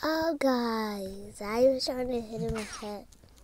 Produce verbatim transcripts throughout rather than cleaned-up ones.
Oh, guys, I was trying to hit him in the head.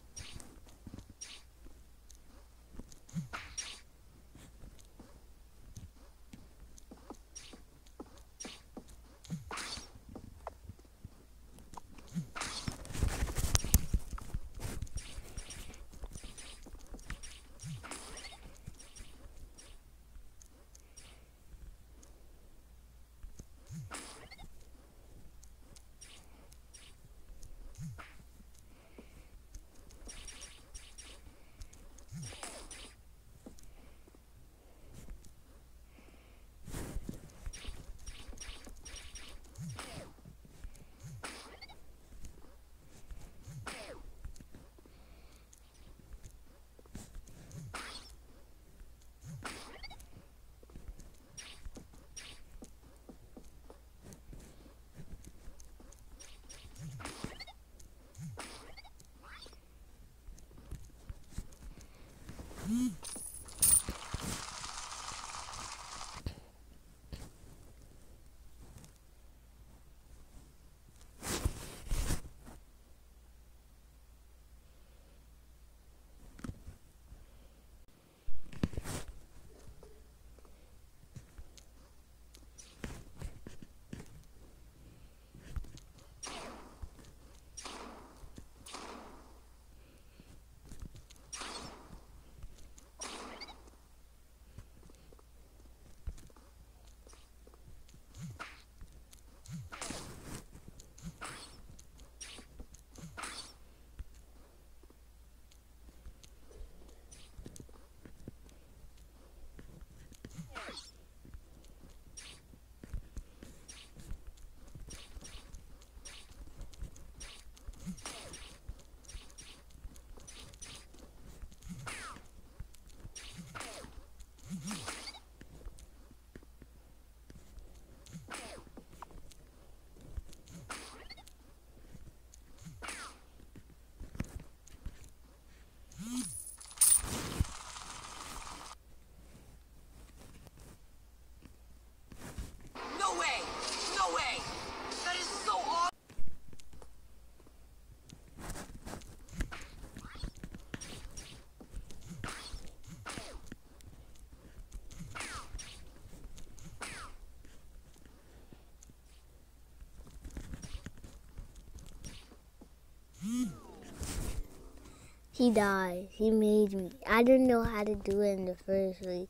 He died. He made me. I didn't know how to do it in the first place.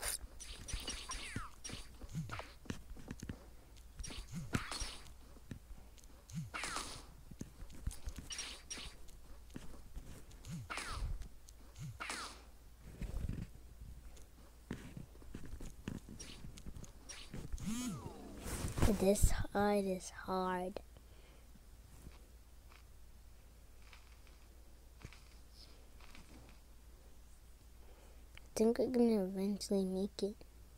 This hard is hard. I think we're gonna eventually make it.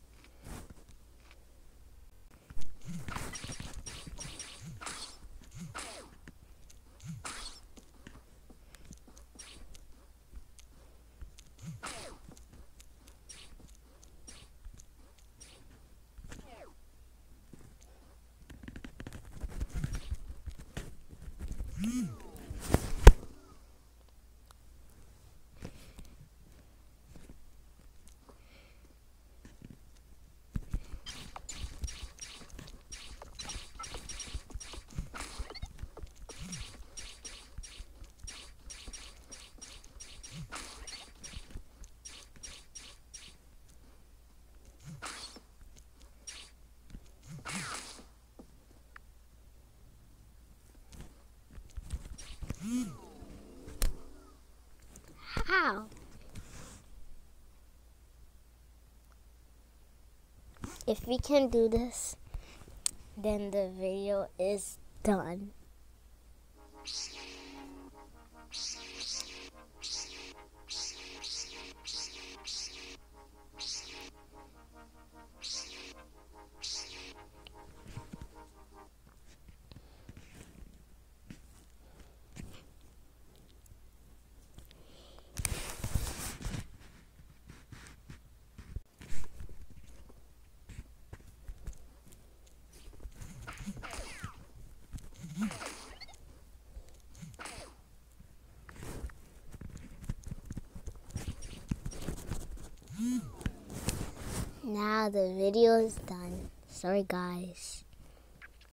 How? If we can do this, then the video is done. Now the video is done. Sorry guys.